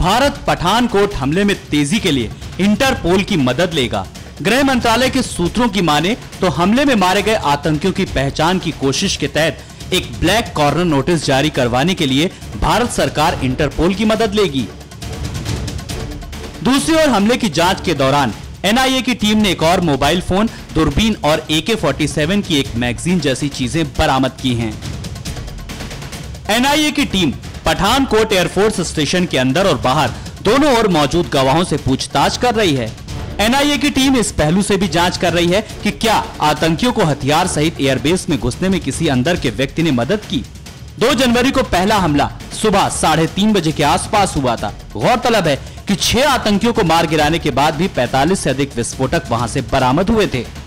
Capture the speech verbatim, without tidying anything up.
भारत पठानकोट हमले में तेजी के लिए इंटरपोल की मदद लेगा। गृह मंत्रालय के सूत्रों की माने तो हमले में मारे गए आतंकियों की पहचान की कोशिश के तहत एक ब्लैक कॉर्नर नोटिस जारी करवाने के लिए भारत सरकार इंटरपोल की मदद लेगी। दूसरी ओर हमले की जांच के दौरान एन आई ए की टीम ने एक और मोबाइल फोन, दूरबीन और ए के सैंतालीस की एक मैगजीन जैसी चीजें बरामद की हैं। एन आई ए की टीम पठानकोट एयरफोर्स स्टेशन के अंदर और बाहर दोनों ओर मौजूद गवाहों से पूछताछ कर रही है। एन आई ए की टीम इस पहलू से भी जांच कर रही है कि क्या आतंकियों को हथियार सहित एयरबेस में घुसने में किसी अंदर के व्यक्ति ने मदद की। दो जनवरी को पहला हमला सुबह साढ़े तीन बजे के आसपास हुआ था। गौरतलब है कि छह आतंकियों को मार गिराने के बाद भी पैंतालीस से अधिक विस्फोटक वहां से बरामद हुए थे।